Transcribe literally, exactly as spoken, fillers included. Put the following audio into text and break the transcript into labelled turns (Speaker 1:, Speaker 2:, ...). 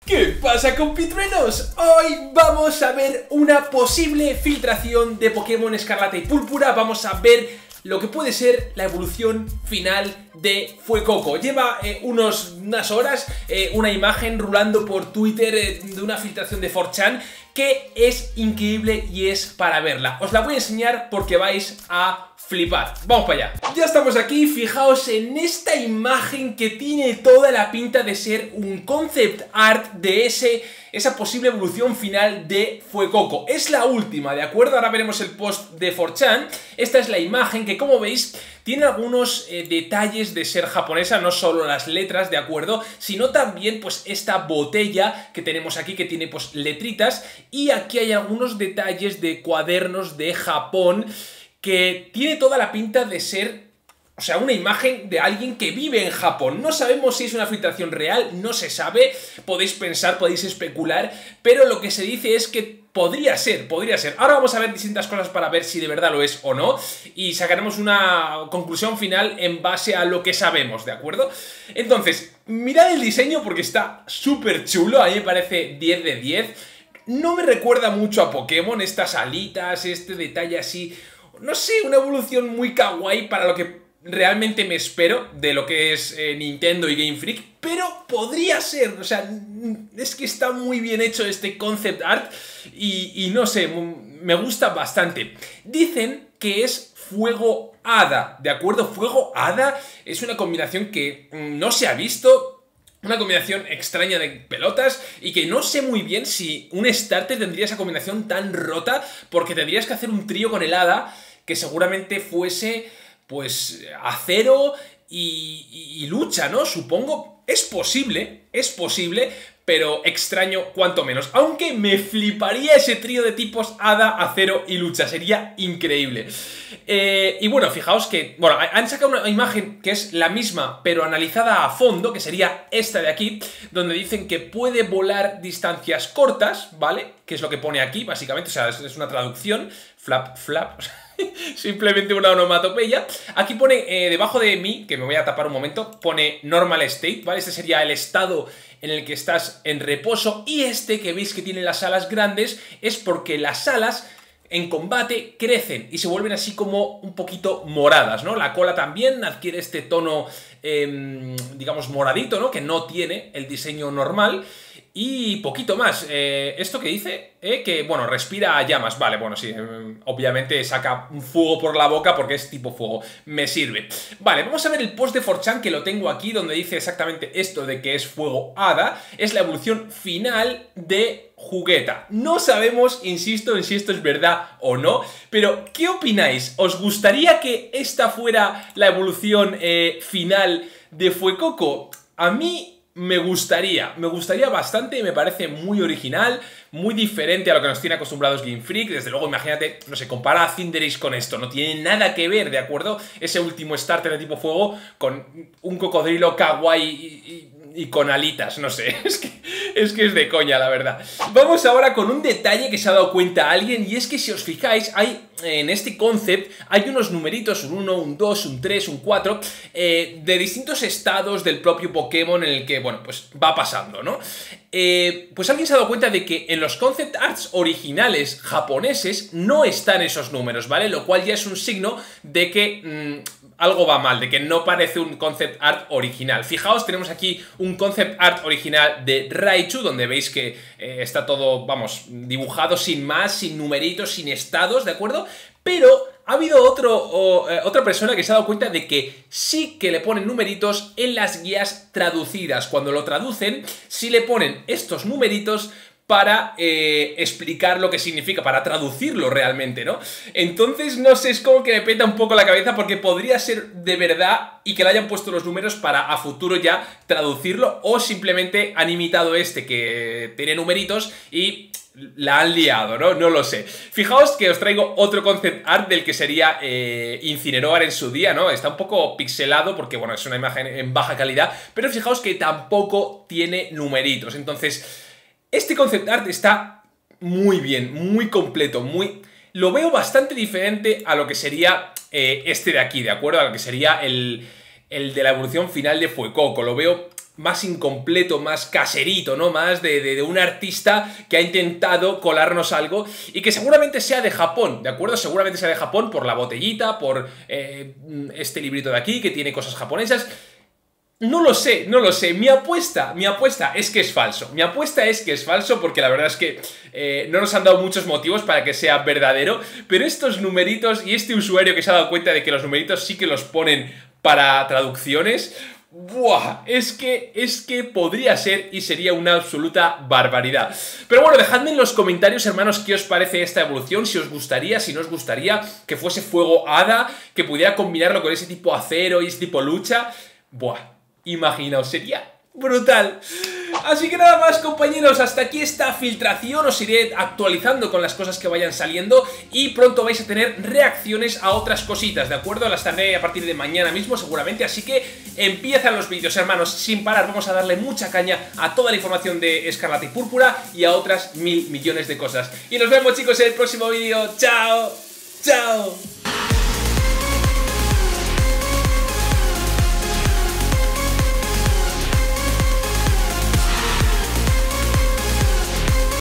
Speaker 1: ¿Qué pasa, compitruenos? Hoy vamos a ver una posible filtración de Pokémon Escarlata y Púrpura. Vamos a ver lo que puede ser la evolución final de Fuecoco. Lleva eh, unos, unas horas eh, una imagen rulando por Twitter eh, de una filtración de cuatro chan que es increíble y es para verla. Os la voy a enseñar porque vais a flipar. Vamos para allá. Ya estamos aquí, fijaos en esta imagen que tiene toda la pinta de ser un concept art de ese, esa posible evolución final de Fuecoco. Es la última, ¿de acuerdo? Ahora veremos el post de cuatro chan. Esta es la imagen que, como veis, tiene algunos eh, detalles de ser japonesa, no solo las letras, ¿de acuerdo? Sino también, pues, esta botella que tenemos aquí, que tiene, pues, letritas. Y aquí hay algunos detalles de cuadernos de Japón que tiene toda la pinta de ser, o sea, una imagen de alguien que vive en Japón. No sabemos si es una filtración real, no se sabe, podéis pensar, podéis especular, pero lo que se dice es que podría ser, podría ser. Ahora vamos a ver distintas cosas para ver si de verdad lo es o no, y sacaremos una conclusión final en base a lo que sabemos, ¿de acuerdo? Entonces, mirad el diseño porque está súper chulo, a mí me parece diez de diez. No me recuerda mucho a Pokémon, estas alitas, este detalle así, no sé, una evolución muy kawaii para lo que realmente me espero de lo que es eh, Nintendo y Game Freak, pero podría ser, o sea, es que está muy bien hecho este concept art y, y no sé, me gusta bastante. Dicen que es fuego hada, ¿de acuerdo? Fuego hada es una combinación que no se ha visto. Una combinación extraña de pelotas y que no sé muy bien si un starter tendría esa combinación tan rota, porque tendrías que hacer un trío con el hada que seguramente fuese, pues, acero y, y, y lucha, ¿no? Supongo, es posible, es posible, pero extraño cuanto menos. Aunque me fliparía ese trío de tipos hada, acero y lucha, sería increíble. Eh, y bueno, fijaos que, bueno, han sacado una imagen que es la misma, pero analizada a fondo, que sería esta de aquí, donde dicen que puede volar distancias cortas, ¿vale? Que es lo que pone aquí, básicamente, o sea, es, es una traducción, flap, flap, simplemente una onomatopeya. Aquí pone, eh, debajo de mí, que me voy a tapar un momento, pone normal state, ¿vale? Este sería el estado en el que estás en reposo, y este que veis que tiene las alas grandes es porque las alas en combate crecen y se vuelven así como un poquito moradas, ¿no? La cola también adquiere este tono, eh, digamos, moradito, ¿no? Que no tiene el diseño normal. Y poquito más. Eh, ¿Esto que dice? Eh, que, bueno, respira llamas. Vale, bueno, sí. Eh, obviamente saca un fuego por la boca porque es tipo fuego. Me sirve. Vale, vamos a ver el post de cuatro chan que lo tengo aquí, donde dice exactamente esto de que es fuego hada. Es la evolución final de Jugueta. No sabemos, insisto, en si esto es verdad o no. Pero, ¿qué opináis? ¿Os gustaría que esta fuera la evolución eh, final de Fuecoco? A mí me gustaría, me gustaría bastante, me parece muy original, muy diferente a lo que nos tiene acostumbrados Game Freak. Desde luego, imagínate, no sé, compara a Cinderace con esto, no tiene nada que ver, ¿de acuerdo? Ese último starter de tipo fuego con un cocodrilo kawaii y, y, y con alitas, no sé, es que, es que es de coña, la verdad. Vamos ahora con un detalle que se ha dado cuenta alguien, y es que si os fijáis, hay en este concept hay unos numeritos, un uno, un dos, un tres, un cuatro, eh, de distintos estados del propio Pokémon en el que, bueno, pues va pasando, ¿no? Eh, pues alguien se ha dado cuenta de que en los concept arts originales japoneses no están esos números, ¿vale? Lo cual ya es un signo de que mmm, algo va mal, de que no parece un concept art original. Fijaos, tenemos aquí un concept art original de Raichu, donde veis que eh, está todo, vamos, dibujado sin más, sin numeritos, sin estados, ¿de acuerdo? Pero ha habido otro, o, eh, otra persona que se ha dado cuenta de que sí que le ponen numeritos en las guías traducidas. Cuando lo traducen, sí le ponen estos numeritos para eh, explicar lo que significa, para traducirlo realmente, ¿no? Entonces, no sé, es como que me peta un poco la cabeza porque podría ser de verdad y que le hayan puesto los números para a futuro ya traducirlo, o simplemente han imitado este que tiene numeritos y la han liado, ¿no? No lo sé. Fijaos que os traigo otro concept art del que sería eh, Incineroar en su día, ¿no? Está un poco pixelado porque, bueno, es una imagen en baja calidad, pero fijaos que tampoco tiene numeritos. Entonces, este concept art está muy bien, muy completo, muy... Lo veo bastante diferente a lo que sería eh, este de aquí, ¿de acuerdo? A lo que sería el, el de la evolución final de Fuecoco. Lo veo más incompleto, más caserito, ¿no? Más de, de, de un artista que ha intentado colarnos algo y que seguramente sea de Japón, ¿de acuerdo? Seguramente sea de Japón por la botellita, por eh, este librito de aquí que tiene cosas japonesas. No lo sé, no lo sé. Mi apuesta, mi apuesta es que es falso. Mi apuesta es que es falso porque la verdad es que eh, no nos han dado muchos motivos para que sea verdadero, pero estos numeritos y este usuario que se ha dado cuenta de que los numeritos sí que los ponen para traducciones... ¡Buah! Es que, es que podría ser y sería una absoluta barbaridad. Pero bueno, dejadme en los comentarios, hermanos, qué os parece esta evolución, si os gustaría, si no os gustaría que fuese fuego hada, que pudiera combinarlo con ese tipo acero y ese tipo lucha. ¡Buah! Imaginaos, sería brutal. Así que nada más, compañeros, hasta aquí esta filtración. Os iré actualizando con las cosas que vayan saliendo y pronto vais a tener reacciones a otras cositas, ¿de acuerdo? Las tendré a partir de mañana mismo seguramente, así que empiezan los vídeos, hermanos, sin parar. Vamos a darle mucha caña a toda la información de Escarlata y Púrpura y a otras mil millones de cosas. Y nos vemos, chicos, en el próximo vídeo. ¡Chao! ¡Chao!